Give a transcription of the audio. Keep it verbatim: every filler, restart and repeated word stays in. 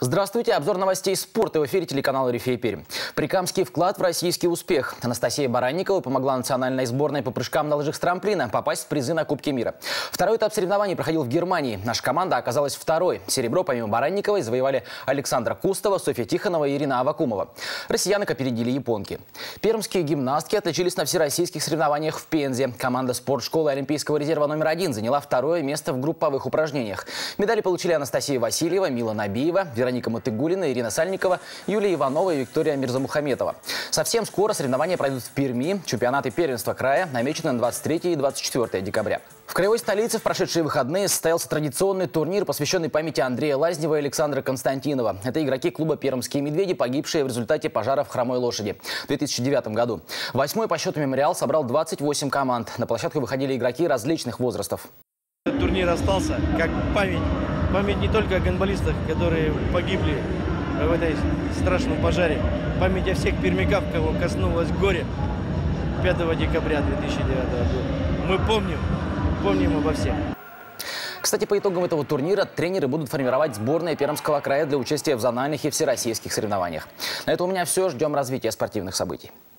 Здравствуйте! Обзор новостей спорта в эфире телеканала «Рифей Пермь». Прикамский вклад в российский успех. Анастасия Баранникова помогла национальной сборной по прыжкам на лыжах с трамплина попасть в призы на Кубке мира. Второй этап соревнований проходил в Германии. Наша команда оказалась второй. Серебро помимо Баранниковой завоевали Александра Кустова, Софья Тихонова и Ирина Авакумова. Россиянок опередили японки. Пермские гимнастки отличились на всероссийских соревнованиях в Пензе. Команда спортшколы Олимпийского резерва номер один заняла второе место в групповых упражнениях. Медали получили Анастасия Васильева, Мила Набиева, Вероника Матыгулина, Ирина Сальникова, Юлия Иванова и Виктория Мирзамухаметова. Совсем скоро соревнования пройдут в Перми. Чемпионаты первенства края намечены на двадцать третье и двадцать четвёртое декабря. В краевой столице в прошедшие выходные состоялся традиционный турнир, посвященный памяти Андрея Лазнева и Александра Константинова. Это игроки клуба «Пермские медведи», погибшие в результате пожара в Хромой Лошади в две тысячи девятом году. Восьмой по счету мемориал собрал двадцать восемь команд. На площадку выходили игроки различных возрастов. Турнир остался как память. Память не только о гандболистах, которые погибли в этой страшном пожаре. Память о всех пермяках, кого коснулось горе пятого декабря две тысячи девятого года. Мы помним, помним обо всех. Кстати, по итогам этого турнира тренеры будут формировать сборные Пермского края для участия в зональных и всероссийских соревнованиях. На этом у меня все. Ждем развития спортивных событий.